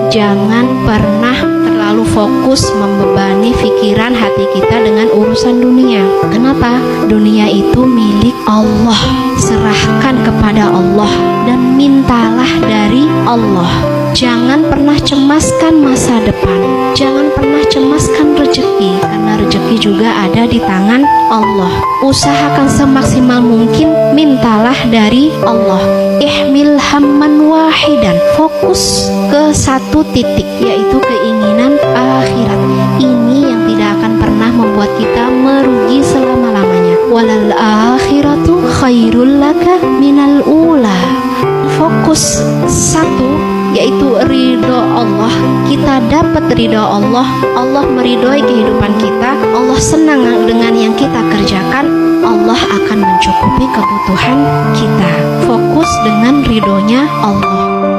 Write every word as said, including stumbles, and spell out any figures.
Jangan pernah terlalu fokus membebani pikiran hati kita dengan urusan dunia. Kenapa? Dunia itu milik Allah. Serahkan kepada Allah dan mintalah dari Allah. Jangan pernah cemaskan masa depan. Jangan pernah cemaskan rezeki, karena rezeki juga ada di tangan Allah. Usahakan semaksimal mungkin, mintalah dari Allah. Ihmil hamman wahidan, fokus ke satu titik, yaitu keinginan akhirat. Ini yang tidak akan pernah membuat kita merugi selama-lamanya. Walal akhiratu khairul laka minal ula. Fokus satu, yaitu ridho Allah. Kita dapat ridho Allah, Allah meridhoi kehidupan kita, Allah senang dengan yang kita kerjakan, Allah akan mencukupi kebutuhan kita. Fokus dengan ridhonya Allah.